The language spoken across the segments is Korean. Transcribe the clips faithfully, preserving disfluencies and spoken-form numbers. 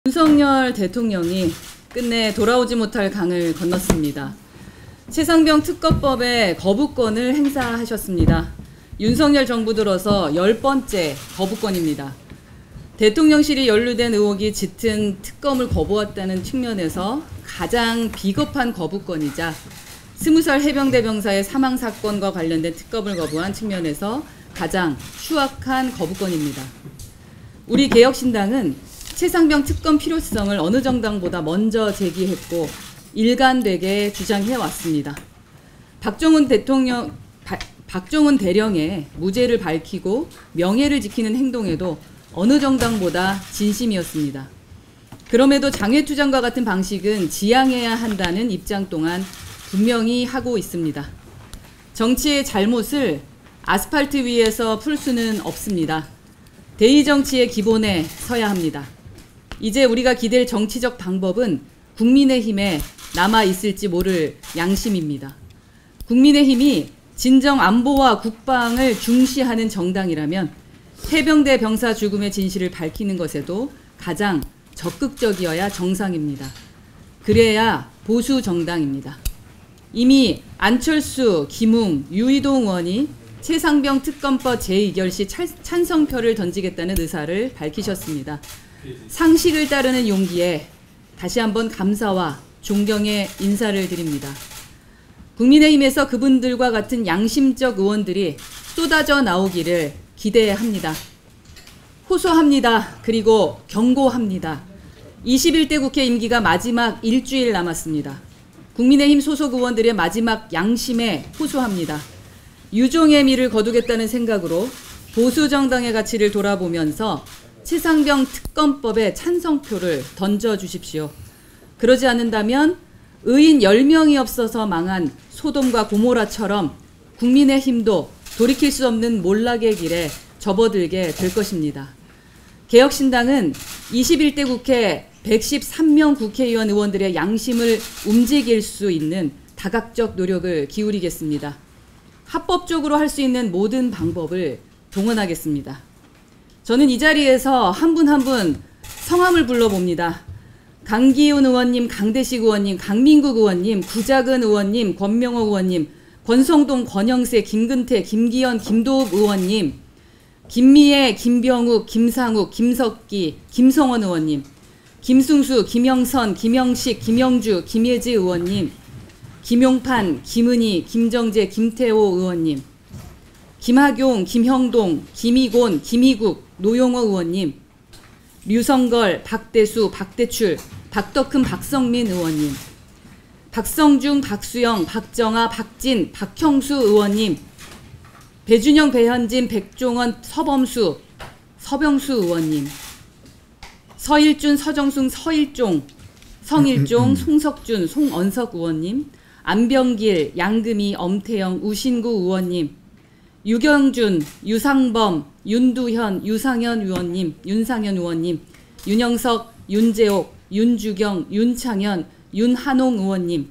윤석열 대통령이 끝내 돌아오지 못할 강을 건넜습니다. 최상병 특검법에 거부권을 행사하셨습니다. 윤석열 정부 들어서 열 번째 거부권입니다. 대통령실이 연루된 의혹이 짙은 특검을 거부했다는 측면에서 가장 비겁한 거부권이자 스무 살 해병대 병사의 사망 사건과 관련된 특검을 거부한 측면에서 가장 추악한 거부권입니다. 우리 개혁신당은 최상병 특검 필요성을 어느 정당보다 먼저 제기했고 일관되게 주장해왔습니다. 박정훈 대통령, 바, 박정훈 대령의 무죄를 밝히고 명예를 지키는 행동에도 어느 정당보다 진심이었습니다. 그럼에도 장외투쟁과 같은 방식은 지양해야 한다는 입장 또한 분명히 하고 있습니다. 정치의 잘못을 아스팔트 위에서 풀 수는 없습니다. 대의 정치의 기본에 서야 합니다. 이제 우리가 기댈 정치적 방법은 국민의힘에 남아있을지 모를 양심입니다. 국민의힘이 진정 안보와 국방을 중시하는 정당이라면 해병대 병사 죽음의 진실을 밝히는 것에도 가장 적극적이어야 정상입니다. 그래야 보수 정당입니다. 이미 안철수, 김웅, 유이동 의원이 최상병 특검법 제이 결 시 찬성표를 던지겠다는 의사를 밝히셨습니다. 상식을 따르는 용기에 다시 한번 감사와 존경의 인사를 드립니다. 국민의힘에서 그분들과 같은 양심적 의원들이 쏟아져 나오기를 기대합니다. 호소합니다. 그리고 경고합니다. 이십일 대 국회 임기가 마지막 일주일 남았습니다. 국민의힘 소속 의원들의 마지막 양심에 호소합니다. 유종의 미를 거두겠다는 생각으로 보수 정당의 가치를 돌아보면서 최상병 특검법에 찬성표를 던져주십시오. 그러지 않는다면 의인 열 명이 없어서 망한 소돔과 고모라처럼 국민의힘도 돌이킬 수 없는 몰락의 길에 접어들게 될 것입니다. 개혁신당은 이십일 대 국회 백십삼 명 국회의원 의원들의 양심을 움직일 수 있는 다각적 노력을 기울이겠습니다. 합법적으로 할 수 있는 모든 방법을 동원하겠습니다. 저는 이 자리에서 한 분 한 분 성함을 불러봅니다. 강기훈 의원님, 강대식 의원님, 강민국 의원님, 구자근 의원님, 권명호 의원님, 권성동, 권영세, 김근태, 김기현, 김도읍 의원님, 김미애, 김병욱, 김상욱, 김석기, 김성원 의원님, 김승수, 김영선, 김영식, 김영주, 김예지 의원님, 김용판, 김은희, 김정재, 김태호 의원님, 김학용, 김형동, 김희곤, 김희국, 노용호 의원님, 류성걸, 박대수, 박대출, 박덕흠, 박성민 의원님, 박성중, 박수영, 박정아, 박진, 박형수 의원님, 배준영, 배현진, 백종원, 서범수, 서병수 의원님, 서일준, 서정숙, 서일종, 성일종, 송석준, 송언석 의원님, 안병길, 양금희, 엄태영, 우신구 의원님, 유경준, 유상범, 윤두현, 유상현 의원님, 윤상현 의원님, 윤영석, 윤재옥, 윤주경, 윤창현, 윤한홍 의원님,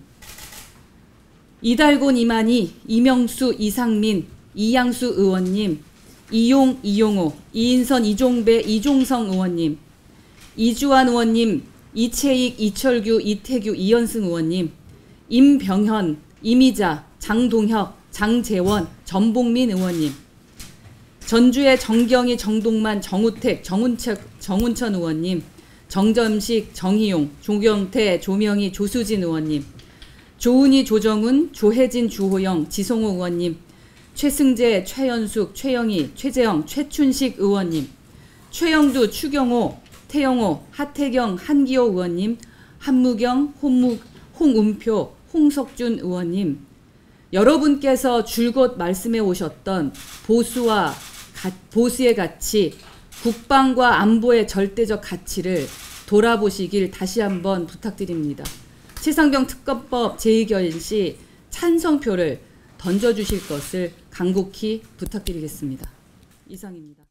이달곤, 이만희, 이명수, 이상민, 이양수 의원님, 이용, 이용호, 이인선, 이종배, 이종성 의원님, 이주환 의원님, 이채익, 이철규, 이태규, 이현승 의원님, 임병현, 이미자, 장동혁, 장재원, 전봉민 의원님, 전주의 정경희, 정동만, 정우택, 정운철, 정운천 의원님, 정점식, 정희용, 조경태, 조명희, 조수진 의원님, 조은희, 조정훈, 조혜진, 주호영, 지성호 의원님, 최승재, 최연숙, 최영희, 최재영, 최춘식 의원님, 최영두, 추경호, 태영호, 하태경, 한기호 의원님, 한무경, 홍무, 홍은표, 홍석준 의원님, 여러분께서 줄곧 말씀해 오셨던 보수와 가, 보수의 가치, 국방과 안보의 절대적 가치를 돌아보시길 다시 한번 부탁드립니다. 최상병 특검법 제이 결 시 찬성표를 던져주실 것을 간곡히 부탁드리겠습니다. 이상입니다.